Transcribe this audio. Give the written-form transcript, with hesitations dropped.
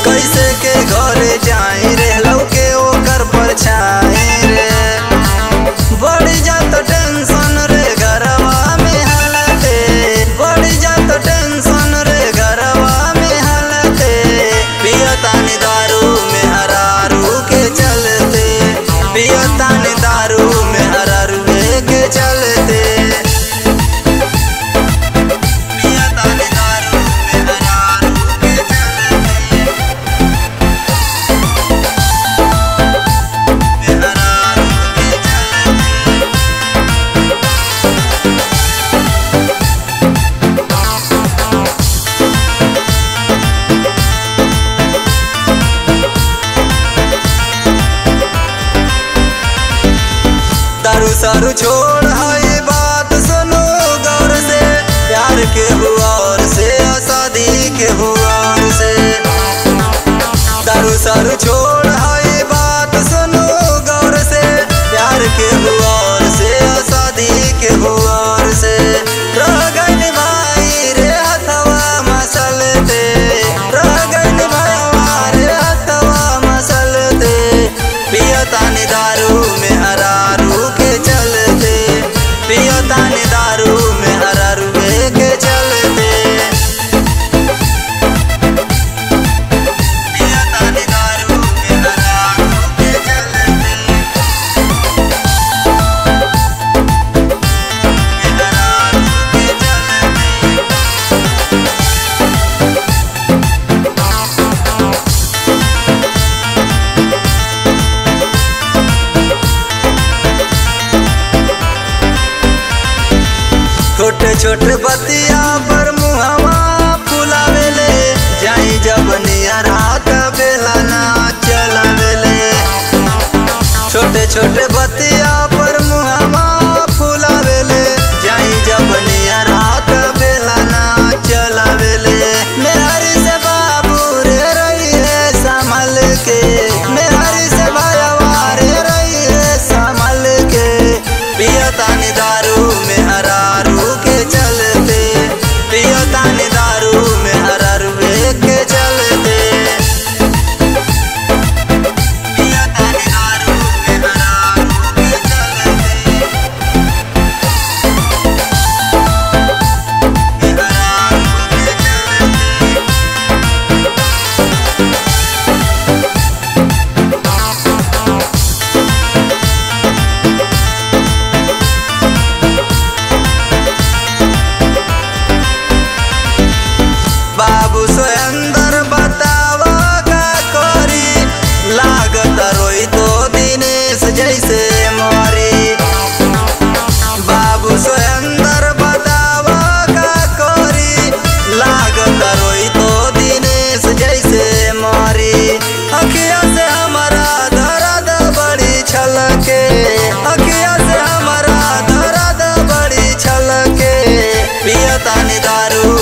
कैसे के घरे जाई रे लौके ओकर परछाई रे। बढ़ी जात टेंशन रे घरवा में हालते, बढ़ी जात टेंशन रे घरवा में हालते। पियतानी दारू में हरारू के चलते, पियतानी दारू में हरारू के चलते। दारू सारू छोड़ है बात सुनो गौर से, प्यार के हुआ और से शादी के हुआ और से। दारू सारू छोड़ है बात सुनो गौर से, प्यार के हुआ और से शादी के हुआ और से। रह गई भाई रे हथवा मसलते, रह गई भाई रे हथवा मसलते। पियतानी दारू में हरारू के चलते, पियतानी दारू में हरारू के चलते। पियतानी दारू में हरारू के चलते, हरारू के चलते। छोटे छोटे बतिया पर मुहवा फुलावेले, जाई जब नियर हाथ बेला ना चलावेले। छोटे छोटे बतिया पर मुहवा फुलावेले, जाई जब नियर हाथ बेला ना चलावेले। मेहरी से बाबू रे रही है संभल के, मेहरी से भाईवा रे रही है संभल के। पियतानी दारू में हरारू के चलते, पियतानी दारू में हरारू के चलते। पियतानी दारू में हरारू के चलते, हरारू के चलते। बाबू से अंदर बतावा का करी, लागत रोई तो दिनेश जैसे मोरी। बाबू से अंदर बतावा का करी, लागत रोई तो दिनेश जैसे मोरी। अखिया से हमारा दर्द बड़ी छलके, अखिया से हमारा दर्द बड़ी छलके। पियतानी दारू